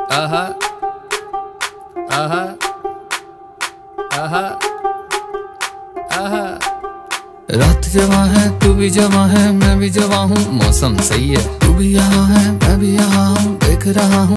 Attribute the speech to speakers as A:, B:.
A: आहा आहा आहा आहा। रात जवां है तू भी जवां है मैं भी जवां हूँ, मौसम सही है तू भी यहाँ है मैं भी यहाँ हूँ, देख रहा हूँ